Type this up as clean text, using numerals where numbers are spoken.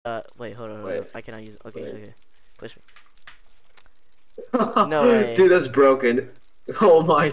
Wait, hold on. Wait. I cannot use. Okay, Wait. okay. Push me. No way. Dude, that's broken. Oh my